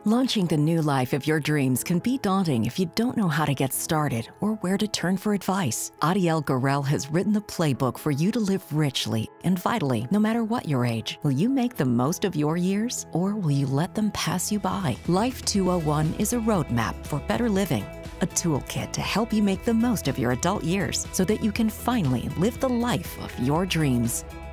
Launching the new life of your dreams can be daunting if you don't know how to get started or where to turn for advice. Adiel Gorel has written the playbook for you to live richly and vitally, no matter what your age. Will you make the most of your years, or will you let them pass you by? Life 201 is a roadmap for better living, a toolkit to help you make the most of your adult years so that you can finally live the life of your dreams.